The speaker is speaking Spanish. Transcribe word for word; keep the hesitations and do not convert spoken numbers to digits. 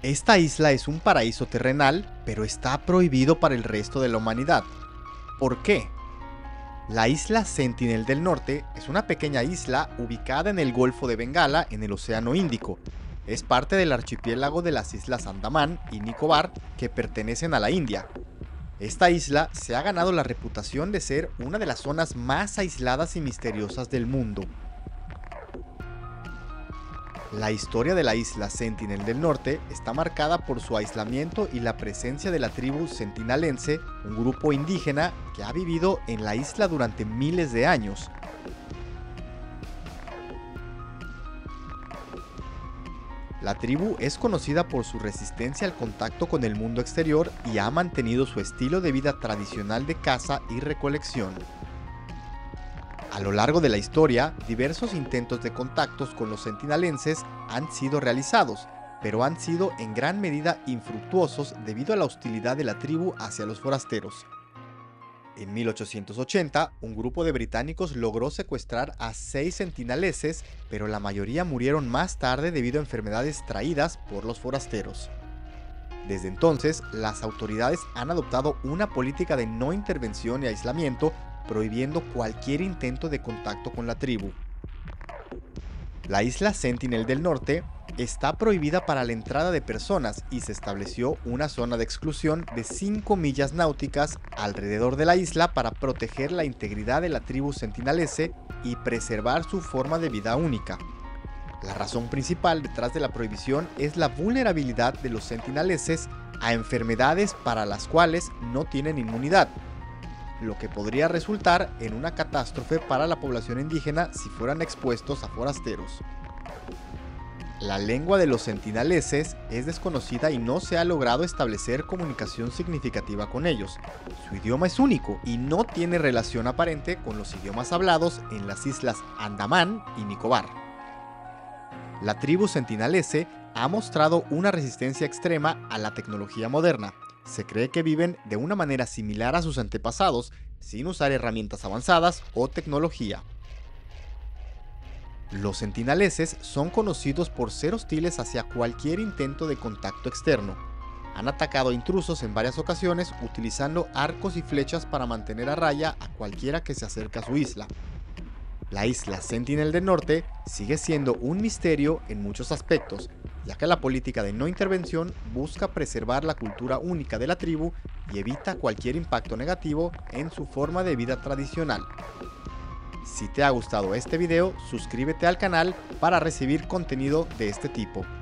Esta isla es un paraíso terrenal, pero está prohibido para el resto de la humanidad. ¿Por qué? La isla Sentinel del Norte es una pequeña isla ubicada en el Golfo de Bengala, en el Océano Índico. Es parte del archipiélago de las Islas Andamán y Nicobar, que pertenecen a la India. Esta isla se ha ganado la reputación de ser una de las zonas más aisladas y misteriosas del mundo. La historia de la isla Sentinel del Norte está marcada por su aislamiento y la presencia de la tribu sentinalense, un grupo indígena que ha vivido en la isla durante miles de años. La tribu es conocida por su resistencia al contacto con el mundo exterior y ha mantenido su estilo de vida tradicional de caza y recolección. A lo largo de la historia, diversos intentos de contactos con los sentinalenses han sido realizados, pero han sido en gran medida infructuosos debido a la hostilidad de la tribu hacia los forasteros. En mil ochocientos ochenta, un grupo de británicos logró secuestrar a seis sentineleses, pero la mayoría murieron más tarde debido a enfermedades traídas por los forasteros. Desde entonces, las autoridades han adoptado una política de no intervención y aislamiento, prohibiendo cualquier intento de contacto con la tribu. La isla Sentinel del Norte está prohibida para la entrada de personas y se estableció una zona de exclusión de cinco millas náuticas alrededor de la isla para proteger la integridad de la tribu sentinelese y preservar su forma de vida única. La razón principal detrás de la prohibición es la vulnerabilidad de los sentineleses a enfermedades para las cuales no tienen inmunidad, lo que podría resultar en una catástrofe para la población indígena si fueran expuestos a forasteros. La lengua de los sentineleses es desconocida y no se ha logrado establecer comunicación significativa con ellos. Su idioma es único y no tiene relación aparente con los idiomas hablados en las islas Andamán y Nicobar. La tribu sentinelese ha mostrado una resistencia extrema a la tecnología moderna. Se cree que viven de una manera similar a sus antepasados, sin usar herramientas avanzadas o tecnología. Los sentineleses son conocidos por ser hostiles hacia cualquier intento de contacto externo. Han atacado a intrusos en varias ocasiones utilizando arcos y flechas para mantener a raya a cualquiera que se acerque a su isla. La isla Sentinel del Norte sigue siendo un misterio en muchos aspectos, ya que la política de no intervención busca preservar la cultura única de la tribu y evita cualquier impacto negativo en su forma de vida tradicional. Si te ha gustado este video, suscríbete al canal para recibir contenido de este tipo.